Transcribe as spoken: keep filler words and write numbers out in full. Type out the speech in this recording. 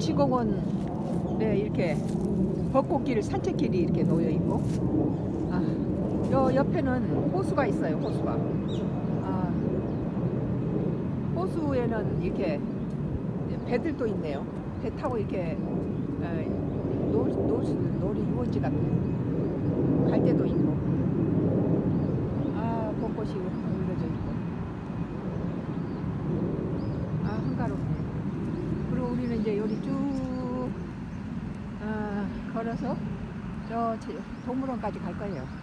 정치공원에 이렇게 벚꽃길, 산책길이 이렇게 놓여 있고, 아, 요 옆에는 호수가 있어요. 호수가. 아, 호수에는 이렇게 배들도 있네요. 배 타고 이렇게 놀, 놀, 놀이 유원지 같은 갈 때도 있고. 아, 벚꽃이 올려져 있고. 아, 한가롭네. 그리고 우리는 이제 여기 쭉 아, 걸어서 저 동물원까지 갈 거예요.